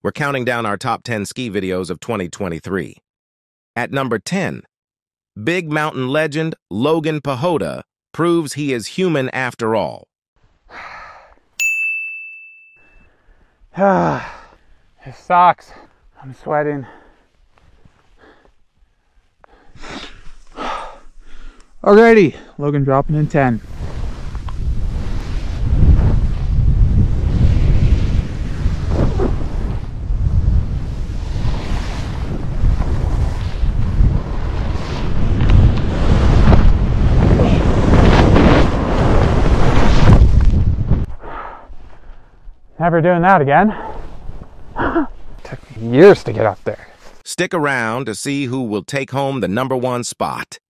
We're counting down our top 10 ski videos of 2023. At number 10, Big Mountain legend Logan Pahoda proves he is human after all. It sucks. I'm sweating. Alrighty, Logan dropping in 10. Never doing that again. Took me years to get up there. Stick around to see who will take home the #1 spot.